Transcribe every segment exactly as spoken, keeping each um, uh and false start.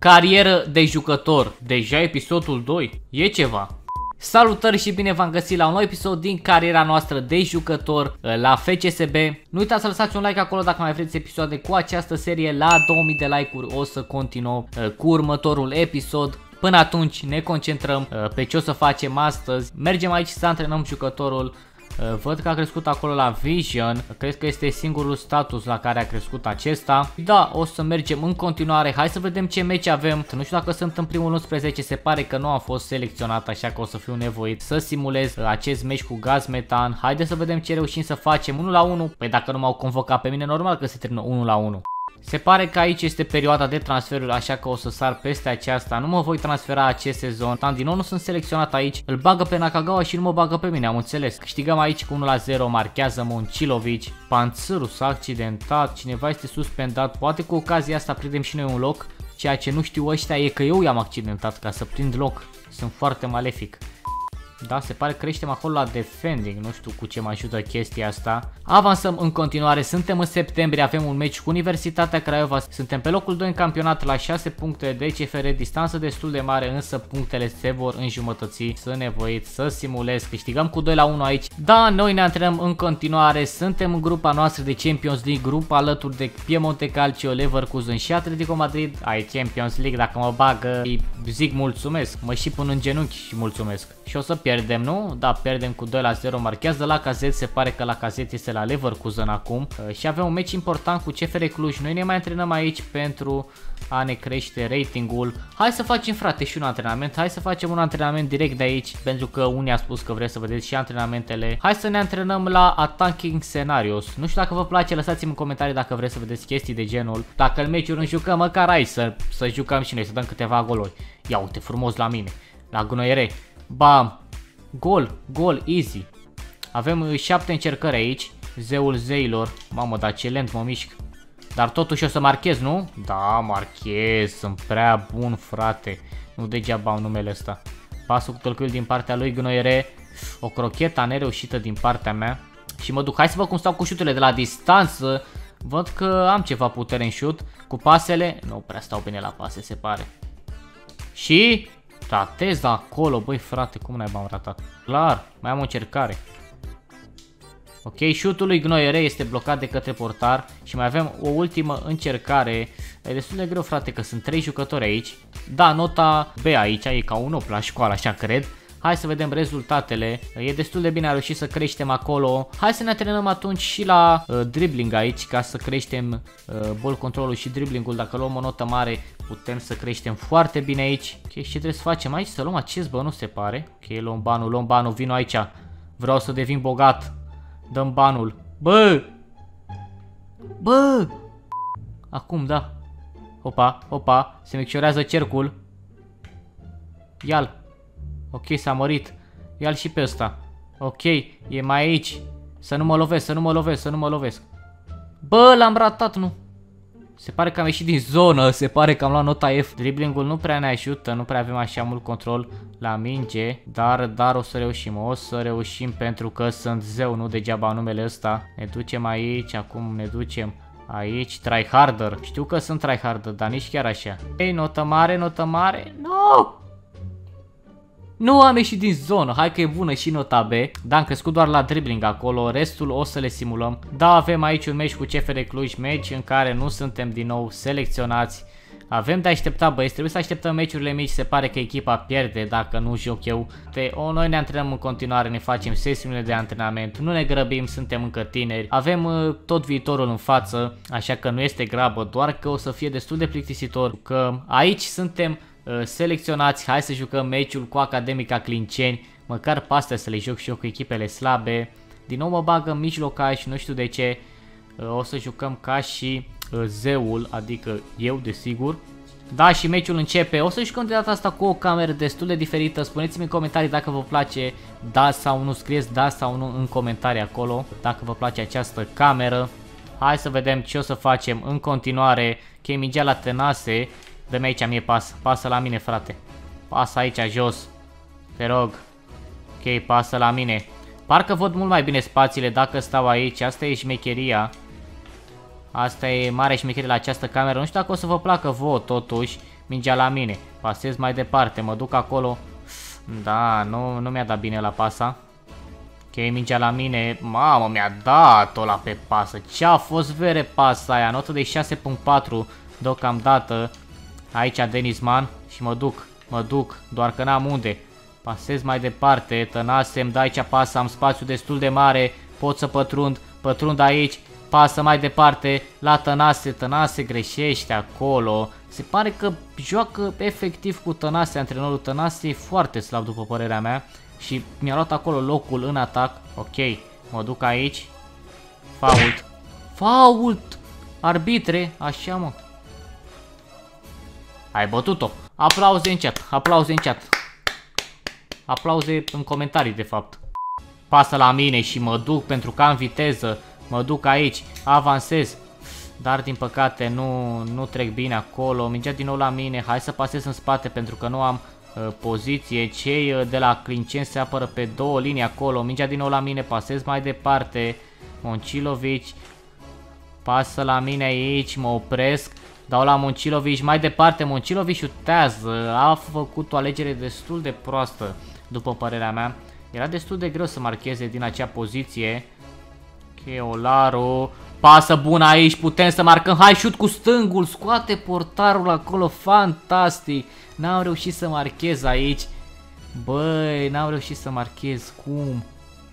Carieră de jucător. Deja episodul doi. E ceva. Salutări și bine v-am găsit la un nou episod din cariera noastră de jucător la F C S B. Nu uitați să lăsați un like acolo dacă mai vreți episoade cu această serie. La două mii de like-uri o să continuăm cu următorul episod. Până atunci ne concentrăm pe ce o să facem astăzi. Mergem aici să antrenăm jucătorul. Văd că a crescut acolo la Vision. Cred că este singurul status la care a crescut acesta. Da, o să mergem în continuare. Hai să vedem ce meci avem. Nu știu dacă sunt în primul unsprezece. Se pare că nu am fost selecționat, așa că o să fiu nevoit să simulez acest meci cu gaz metan. Haideți să vedem ce reușim să facem. unu la unu. Păi dacă nu m-au convocat pe mine, normal că se termină unu la unu. Se pare că aici este perioada de transferuri, așa că o să sar peste aceasta. Nu mă voi transfera acest sezon. Din nou nu sunt selecționat aici. Îl bagă pe Nakagawa și nu mă bagă pe mine, am înțeles. Câștigăm aici cu unu la zero, marchează Moncilovic. Panțărul s-a accidentat, cineva este suspendat. Poate cu ocazia asta prindem și noi un loc. Ceea ce nu știu ăștia e că eu i-am accidentat ca să prind loc. Sunt foarte malefic. Da, se pare că creștem acolo la defending, nu știu cu ce mă ajută chestia asta. Avansăm în continuare, suntem în septembrie, avem un meci cu Universitatea Craiova. Suntem pe locul doi în campionat la șase puncte de C F R, distanță destul de mare, însă punctele se vor înjumătăți. Sunt nevoit să simulez, câștigăm cu doi la unu aici. Da, noi ne antrenăm în continuare, suntem în grupa noastră de Champions League, grupa alături de Piemonte Calcio, Leverkusen și Atletico Madrid. Ai Champions League, dacă mă bagă, îi zic mulțumesc, mă și pun în genunchi și mulțumesc. Și o să pierdem, nu? Da, pierdem cu doi la zero, marchează Lacazette, se pare că Lacazette este la Leverkusen acum. Și avem un meci important cu C F R Cluj. Noi ne mai antrenăm aici pentru a ne crește ratingul. Hai să facem, frate, și un antrenament. Hai să facem un antrenament direct de aici, pentru că unii a spus că vreți să vedeți și antrenamentele. Hai să ne antrenăm la Attacking Scenarios. Nu știu dacă vă place, lăsați-mi în comentarii dacă vreți să vedeți chestii de genul. Dacă în meciuri nu jucăm, măcar hai să, să jucăm și noi, să dăm câteva goluri. Ia uite, frumos la mine, la gunoiere. Bam! Gol, gol, easy. Avem șapte încercări aici. Zeul zeilor. Mamă, dar ce lent mă mișc. Dar totuși o să marchez, nu? Da, marchez. Sunt prea bun, frate. Nu degeaba am numele ăsta. Pasul cu tălcuiul din partea lui Gnoiere. O crochetă nereușită din partea mea. Și mă duc. Hai să văd cum stau cu șuturile de la distanță. Văd că am ceva putere în șut. Cu pasele. Nu prea stau bine la pase, se pare. Și... ratez acolo, băi frate, cum n-ai m-am ratat? Clar, mai am o încercare. Ok, șutul lui Gnoiere este blocat de către portar și mai avem o ultimă încercare. E destul de greu, frate, că sunt trei jucători aici. Da, nota B aici, e ca un opt la școală, așa cred. Hai să vedem rezultatele. E destul de bine, a reușit să creștem acolo. Hai să ne antrenăm atunci și la uh, dribbling aici, ca să creștem uh, ball control-ul și dribbling-ul. Dacă luăm o notă mare, putem să creștem foarte bine aici. Ok, și ce trebuie să facem aici? Să luăm acest, bă, nu se pare. Ok, luăm banul, luăm banul, vino aici. Vreau să devin bogat. Dăm banul. Bă! Bă! Acum, da. Opa, opa, se micșorează cercul. Ia-l. Ok, s-a mărit. Ia-l și pe ăsta. Ok, e mai aici. Să nu mă lovesc, să nu mă lovesc, să nu mă lovesc. Bă, l-am ratat, nu. Se pare că am ieșit din zonă, se pare că am luat nota F. Dribbling-ul nu prea ne ajută, nu prea avem așa mult control la minge. Dar, dar o să reușim, o să reușim pentru că sunt zeu, nu degeaba numele ăsta. Ne ducem aici, acum ne ducem aici, tryharder. Știu că sunt tryharder, dar nici chiar așa. Ei, notă mare, notă mare. No! Nu am ieșit din zonă, hai că e bună și nota B. Da, am crescut doar la dribbling acolo, restul o să le simulăm. Da, avem aici un meci cu C F R Cluj, meci în care nu suntem din nou selecționați. Avem de așteptat, băieți, trebuie să așteptăm meciurile mici, se pare că echipa pierde dacă nu joc eu. Te, o, noi ne antrenăm în continuare, ne facem sesiunile de antrenament, nu ne grăbim, suntem încă tineri. Avem uh, tot viitorul în față, așa că nu este grabă, doar că o să fie destul de plictisitor. Că aici suntem selecționați, hai să jucăm meciul cu Academica Clinceni, măcar pe astea să le joc și eu cu echipele slabe. Din nou mă bagă în mijlocaș, nu știu de ce. O să jucăm ca și zeul, adică eu desigur. Da, și meciul începe. O să jucăm de data asta cu o cameră destul de diferită. Spuneți-mi în comentarii dacă vă place da sau nu, scrieți da sau nu în comentarii acolo dacă vă place această cameră. Hai să vedem ce o să facem în continuare. Ok, mingea la Tenase. Dă-mi aici mie pas, pasă la mine, frate. Pasă aici jos, te rog. Ok, pasă la mine. Parcă văd mult mai bine spațiile dacă stau aici, asta e șmecheria. Asta e mare șmecherie la această cameră, nu știu dacă o să vă placă vouă totuși. mingea la mine. Pasez mai departe, mă duc acolo. Da, nu, nu mi-a dat bine la pasa. Ok, mingea la mine. Mamă, mi-a dat-o la pe pasă. Ce a fost vere pasa aia? Notă de șase punct patru deocamdată. Aici Denizman și mă duc, mă duc, doar că n-am unde. Pasez mai departe, Tănase îmi dă aici pasă, am spațiu destul de mare, pot să pătrund, pătrund aici, pasă mai departe la Tănase, Tănase greșește acolo. Se pare că joacă efectiv cu Tănase, antrenorul Tănase e foarte slab după părerea mea și mi-a luat acolo locul în atac. Ok, mă duc aici, fault, fault, arbitre, așa mă. Ai bătut-o. Aplauze în chat, aplauze în chat. Aplauze în comentarii de fapt. Pasă la mine și mă duc pentru că am viteză. Mă duc aici, avansez. Dar din păcate nu, nu trec bine acolo. Mingea din nou la mine, hai să pasez în spate pentru că nu am uh, poziție. Cei uh, de la Clinceni se apără pe două linii acolo. Mingea din nou la mine, pasez mai departe. Moncilovic. Pasă la mine aici, mă opresc. Dau la Moncilovic, mai departe, Moncilovic șutează, a făcut o alegere destul de proastă, după părerea mea. Era destul de greu să marcheze din acea poziție. Ok, Olaru, pasă bună aici, putem să marcăm, hai șut cu stângul, scoate portarul acolo, fantastic. N-am reușit să marchez aici, băi, n-am reușit să marchez, cum?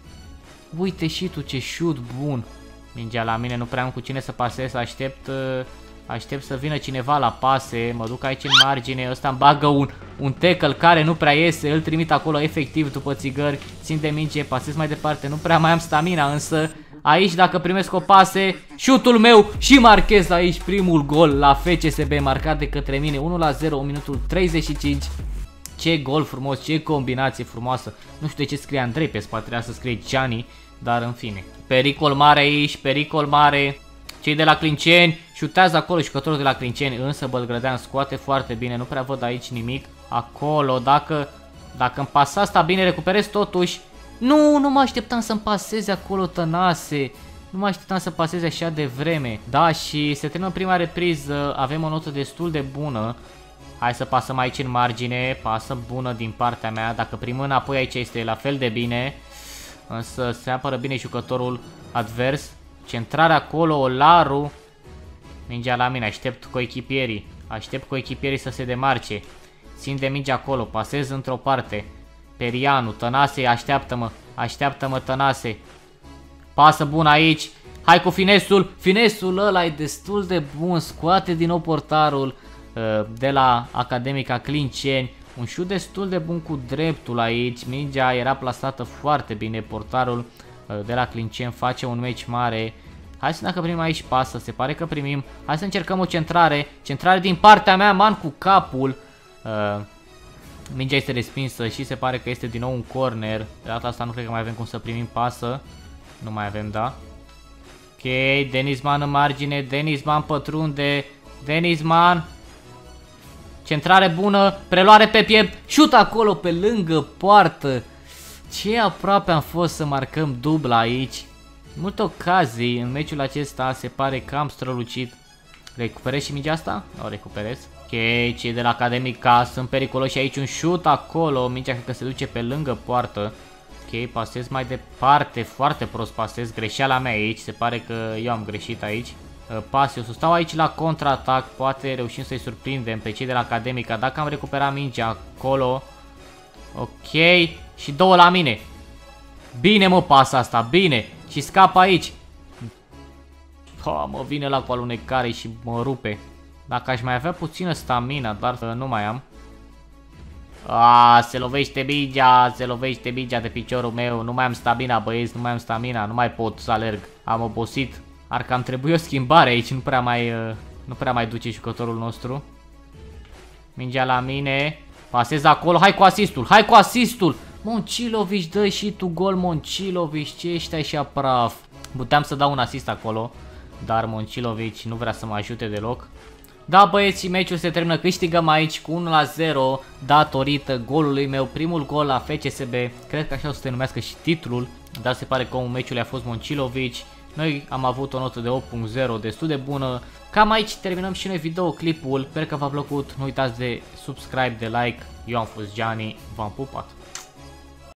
Uite și tu ce șut bun. Mingea la mine, nu prea am cu cine să pasez, aștept... Aștept să vină cineva la pase, mă duc aici în margine, ăsta îmi bagă un, un tackle care nu prea iese, îl trimit acolo efectiv după țigări, țin de minge, pasez mai departe, nu prea mai am stamina, însă aici dacă primesc o pase, șutul meu și marchez aici primul gol la F C S B marcat de către mine, unu la zero, minutul treizeci și cinci. Ce gol frumos, ce combinație frumoasă, nu știu de ce scrie Andrei pe spate, trebuia să scrie Gianni, dar în fine. Pericol mare aici, pericol mare. Cei de la Clinceni șutează acolo, jucătorul de la Clinceni, însă Bălgrădean scoate foarte bine, nu prea văd aici nimic. Acolo, dacă, dacă îmi pasa asta bine, recuperez totuși. Nu, nu mă așteptam să-mi paseze acolo Tănase, nu mă așteptam să paseze așa de vreme. Da, și se termină prima repriză, avem o notă destul de bună. Hai să pasăm aici în margine, pasă bună din partea mea, dacă primim înapoi aici este la fel de bine. Însă se apără bine jucătorul advers. Centrarea acolo, Olaru. Mingea la mine, aștept coechipierii. Aștept coechipierii să se demarce. Țin de minge acolo, pasez într-o parte. Perianu, Tănase, așteaptă-mă. Așteaptă-mă, Tănase. Pasă bună aici. Hai cu finesul. Finesul ăla e destul de bun. Scoate din nou portarul uh, de la Academica Clinceni. Un șut destul de bun cu dreptul aici. Mingea era plasată foarte bine. Portarul de la Clinceni face un meci mare. Hai să dacă primim aici pasă, se pare că primim. Hai să încercăm o centrare. Centrare din partea mea, man cu capul. uh, Mingea este respinsă și se pare că este din nou un corner. De data asta nu cred că mai avem cum să primim pasă. Nu mai avem, da. Ok, Denizman în margine. Denizman pătrunde. Denizman. Centrare bună, preluare pe piept. Șut acolo pe lângă poartă. Ce aproape am fost să marcăm dubla aici. Multe ocazii în meciul acesta, se pare că am strălucit. Recuperez și mingea asta? O recuperez. Ok, cei de la Academica sunt periculoși aici, un șut acolo. Mingea cred că se duce pe lângă poartă. Ok, pasez mai departe, foarte prost pasez. Greșeala mea aici, se pare că eu am greșit aici. Pas, eu să stau aici la contraatac, poate reușim să-i surprindem pe cei de la Academica. Dacă am recuperat mingea acolo. Ok, și două la mine. Bine mă, pasa asta, bine. Și scapă aici. Oh, mă vine la cu alunecare și mă rupe. Dacă aș mai avea puțină stamina, dar nu mai am. Ah, se lovește mingea, se lovește mingea de piciorul meu. Nu mai am stamina, băieți, nu mai am stamina. Nu mai pot să alerg, am obosit. Ar cam trebui o schimbare aici, nu prea mai, nu prea mai duce jucătorul nostru. Mingea la mine. Pasez acolo, hai cu asistul, hai cu asistul. Moncilovic, dă și tu gol, Moncilovic, ce ești așa praf. Puteam să dau un asist acolo, dar Moncilovic nu vrea să mă ajute deloc. Da, băieți, meciul se termină, câștigăm aici cu unu la zero datorită golului meu, primul gol la F C S B. Cred că așa o să se numească și titlul, dar se pare că omul meciului a fost Moncilovic. Noi am avut o notă de opt punct zero destul de bună. Cam aici terminăm și noi videoclipul. Sper că v-a plăcut. Nu uitați de subscribe, de like. Eu am fost Gianni. V-am pupat.